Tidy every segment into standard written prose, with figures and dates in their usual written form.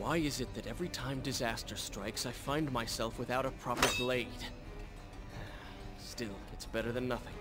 Why is it that every time disaster strikes, I find myself without a proper blade? Still, it's better than nothing.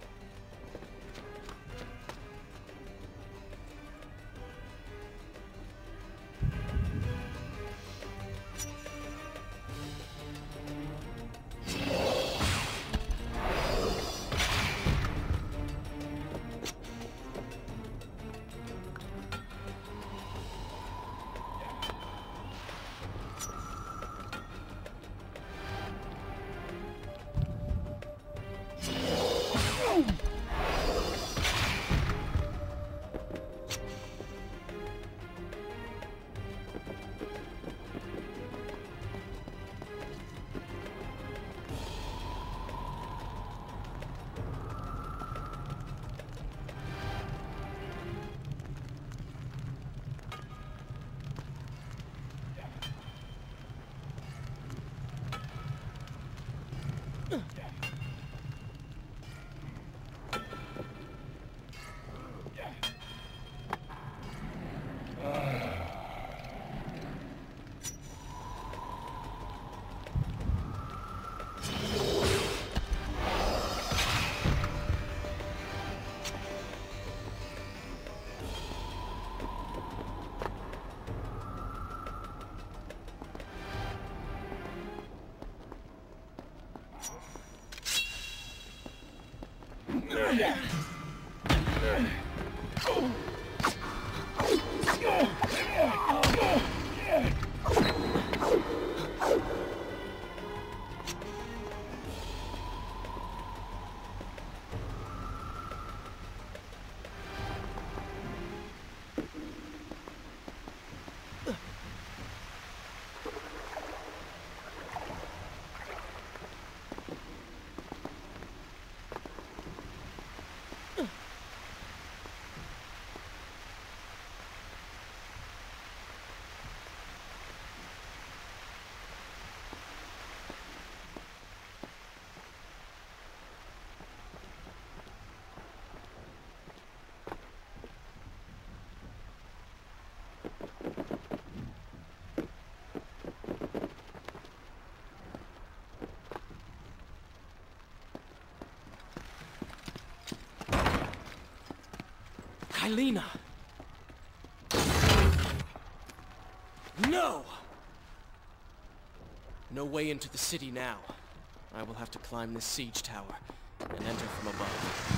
Helena! No! No way into the city now. I will have to climb this siege tower and enter from above.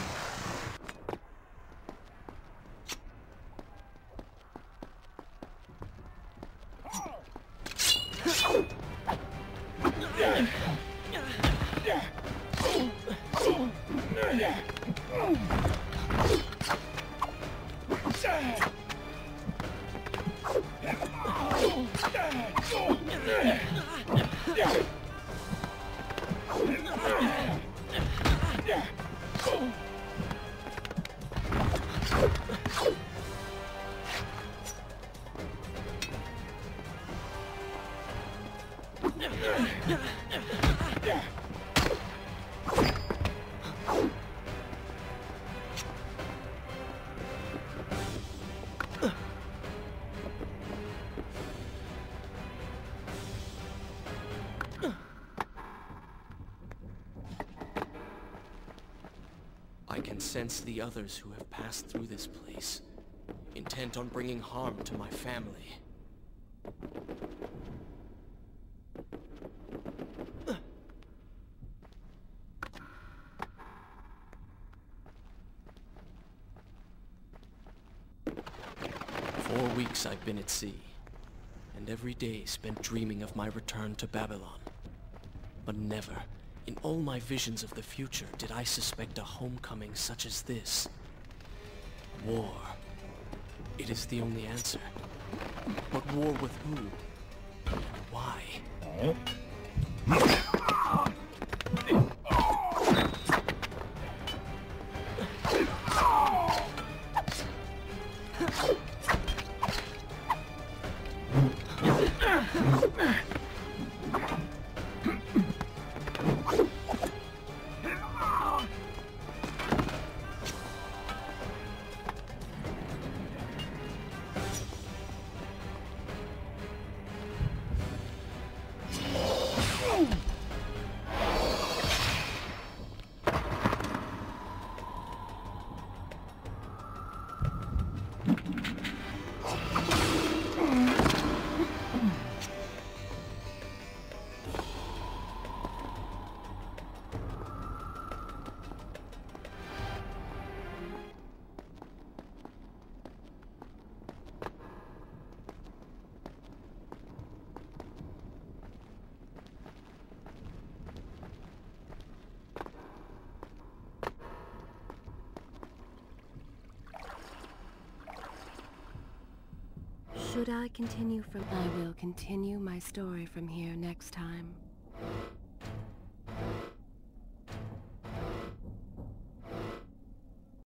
I can sense the others who have passed through this place, intent on bringing harm to my family. For 4 weeks I've been at sea, and every day spent dreaming of my return to Babylon. But never, in all my visions of the future, did I suspect a homecoming such as this. War. It is the only answer. But war with who? And why? Should I continue from... I will continue my story from here next time.